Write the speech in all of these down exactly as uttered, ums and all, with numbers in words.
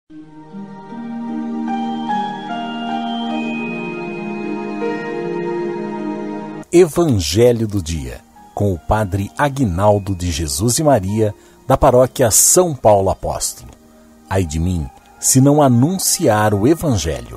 Evangelho do Dia, com o Padre Aguinaldo de Jesus e Maria, da paróquia São Paulo Apóstolo. Ai de mim, se não anunciar o Evangelho.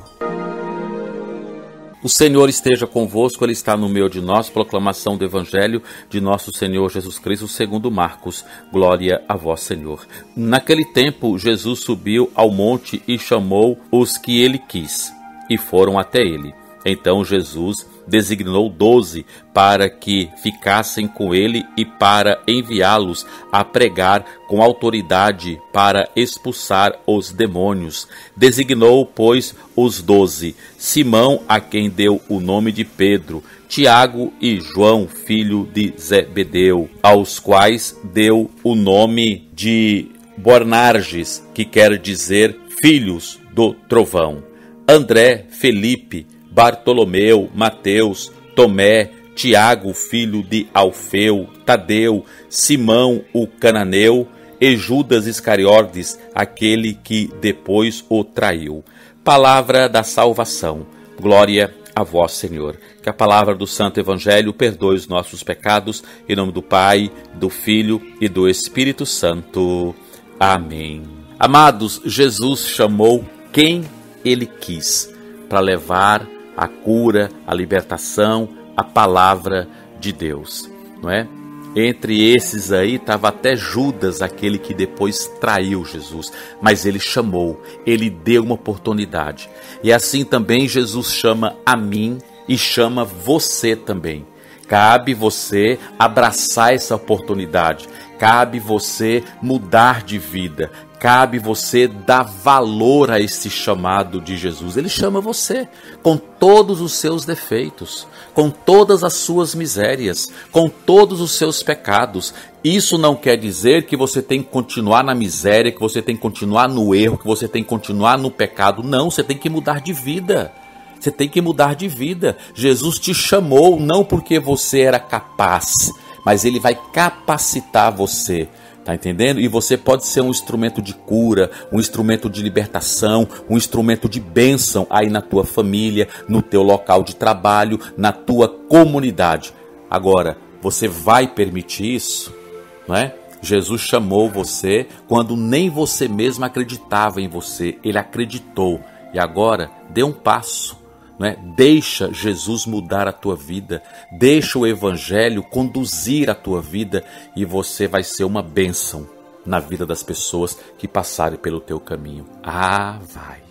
O Senhor esteja convosco, Ele está no meio de nós. Proclamação do Evangelho de nosso Senhor Jesus Cristo, segundo Marcos. Glória a vós, Senhor. Naquele tempo, Jesus subiu ao monte e chamou os que ele quis, e foram até ele. Então Jesus designou doze para que ficassem com ele e para enviá-los a pregar com autoridade para expulsar os demônios. Designou, pois, os doze: Simão, a quem deu o nome de Pedro, Tiago e João, filho de Zebedeu, aos quais deu o nome de Boanerges, que quer dizer filhos do trovão, André, Felipe, Bartolomeu, Mateus, Tomé, Tiago, filho de Alfeu, Tadeu, Simão, o cananeu, e Judas Iscariotes, aquele que depois o traiu. Palavra da salvação. Glória a vós, Senhor. Que a palavra do Santo Evangelho perdoe os nossos pecados, em nome do Pai, do Filho e do Espírito Santo. Amém. Amados, Jesus chamou quem ele quis para levar a cura, a libertação, a palavra de Deus, não é? Entre esses aí estava até Judas, aquele que depois traiu Jesus, mas ele chamou, ele deu uma oportunidade. E assim também Jesus chama a mim e chama você também. Cabe você abraçar essa oportunidade, cabe você mudar de vida, cabe você dar valor a esse chamado de Jesus. Ele chama você com todos os seus defeitos, com todas as suas misérias, com todos os seus pecados. Isso não quer dizer que você tem que continuar na miséria, que você tem que continuar no erro, que você tem que continuar no pecado. Não, você tem que mudar de vida. Você tem que mudar de vida. Jesus te chamou não porque você era capaz, mas Ele vai capacitar você. Tá entendendo? E você pode ser um instrumento de cura, um instrumento de libertação, um instrumento de bênção aí na tua família, no teu local de trabalho, na tua comunidade. Agora, você vai permitir isso? Não é? Jesus chamou você quando nem você mesmo acreditava em você. Ele acreditou. E agora, dê um passo. Não é? Deixa Jesus mudar a tua vida, deixa o Evangelho conduzir a tua vida e você vai ser uma bênção na vida das pessoas que passarem pelo teu caminho. Ah, vai!